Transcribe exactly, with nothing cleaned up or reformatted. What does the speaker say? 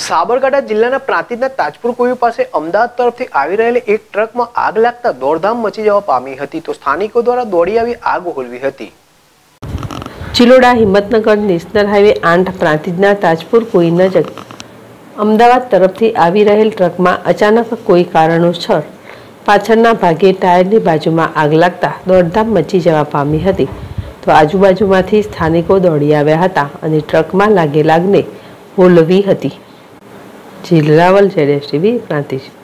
સાબરકાંઠા જિલ્લાના પ્રાંતિજના તાજપુર કુવી પાસે અમદાવાદ તરફથી આવી રહેલી એક ટ્રકમાં આગ લાગતા દોડધામ મચી જવા પામી હતી, તો સ્થાનિકો દ્વારા દોડી આવી આગ હોલવી હતી। ચિલોડા હિંમતનગર નેશનલ હાઈવે આઠ પ્રાંતિજના તાજપુર કુવી નજીક અમદાવાદ તરફથી આવી રહેલ ટ્રકમાં અચાનક કોઈ કારણોસર પાછળના ભાગે ટાયરની બાજુમાં આગ લાગતા દોડધામ મચી જવા પામી હતી, તો આજુબાજુમાંથી સ્થાનિકો દોડી આવ્યા હતા અને ટ્રકમાં લાગેલ આગને હોલવી હતી। જિલ્લાવલ જેડેશ ટીવી પ્રાંતિજ।